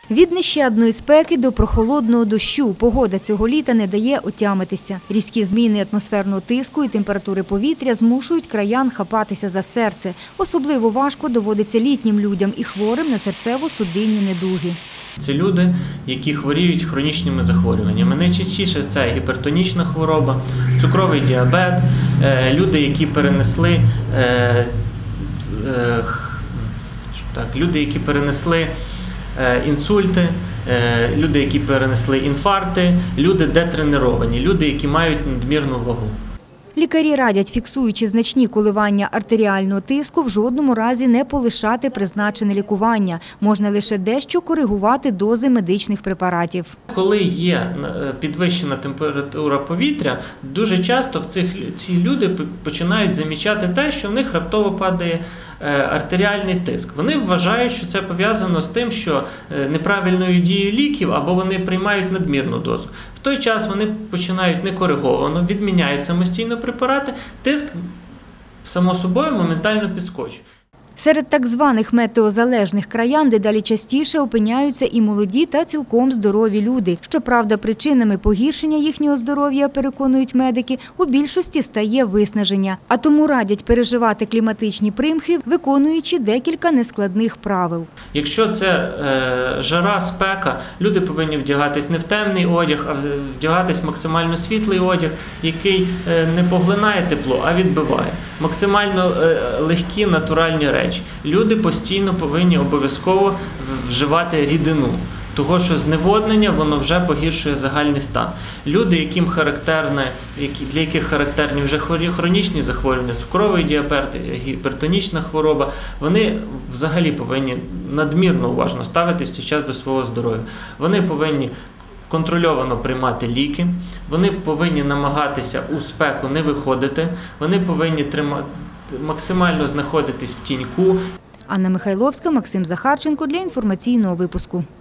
Від нещадної спеки до прохолодного дощу погода цього літа не дає отямитися. Різкі зміни атмосферного тиску і температури повітря змушують краян хапатися за серце. Особливо важко доводиться літнім людям і хворим на серцево-судинні недуги. Це люди, які хворіють хронічними захворюваннями. Найчастіше це гіпертонічна хвороба, цукровий діабет, люди, які перенесли інсульти, люди, які перенесли інфаркти, люди детреновані, люди, які мають надмірну вагу. Лікарі радять, фіксуючи значні коливання артеріального тиску, в жодному разі не полишати призначене лікування. Можна лише дещо коригувати дози медичних препаратів. Коли є підвищена температура повітря, дуже часто ці люди починають замічати те, що в них раптово падає артеріальний тиск. Вони вважають, що це пов'язано з тим, що неправильною дією ліків або вони приймають надмірну дозу. В той час вони починають некориговано, відміняють самостійно препарати, тиск само собою моментально підскочить. Серед так званих метеозалежних краян дедалі частіше опиняються і молоді та цілком здорові люди. Щоправда, причинами погіршення їхнього здоров'я, переконують медики, у більшості стає виснаження. А тому радять переживати кліматичні примхи, виконуючи декілька нескладних правил. Якщо це жара, спека, люди повинні вдягатись не в темний одяг, а вдягатись в максимально світлий одяг, який не поглинає тепло, а відбиває. Максимально легкі натуральні речі. Люди постійно повинні обов'язково вживати рідину, того що зневоднення воно вже погіршує загальний стан. Люди, для яких характерні вже хронічні захворювання, цукровий діабет, гіпертонічна хвороба, вони взагалі повинні надмірно уважно ставитись в цей час до свого здоров'я. Вони повинні контрольовано приймати ліки, вони повинні намагатися у спеку не виходити, вони повинні максимально знаходитись в тіньку. Анна Михайловська, Максим Захарченко для інформаційного випуску.